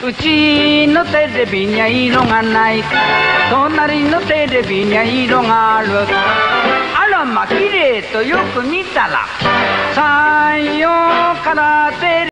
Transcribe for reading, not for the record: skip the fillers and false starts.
うちのテレビには色がない。隣のテレビには色がある。あらま綺麗とよく見たら、さようからテレビ